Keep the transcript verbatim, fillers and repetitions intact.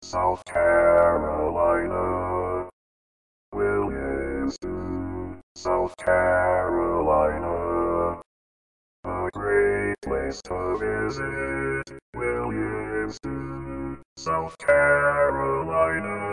South Carolina. Williamston, South Carolina. A great place to visit. Williamston, South Carolina.